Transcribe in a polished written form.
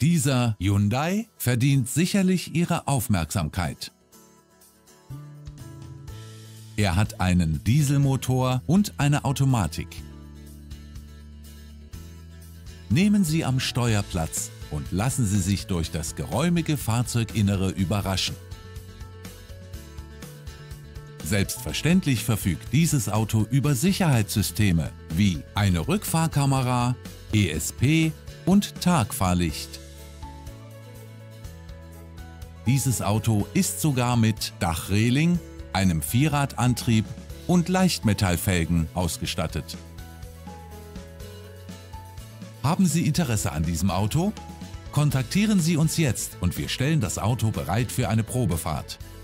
Dieser Hyundai verdient sicherlich Ihre Aufmerksamkeit. Er hat einen Dieselmotor und eine Automatik. Nehmen Sie am Steuer Platz und lassen Sie sich durch das geräumige Fahrzeuginnere überraschen. Selbstverständlich verfügt dieses Auto über Sicherheitssysteme wie eine Rückfahrkamera, ESP und Tagfahrlicht. Dieses Auto ist sogar mit Dachreling, einem Vierradantrieb und Leichtmetallfelgen ausgestattet. Haben Sie Interesse an diesem Auto? Kontaktieren Sie uns jetzt und wir stellen das Auto bereit für eine Probefahrt.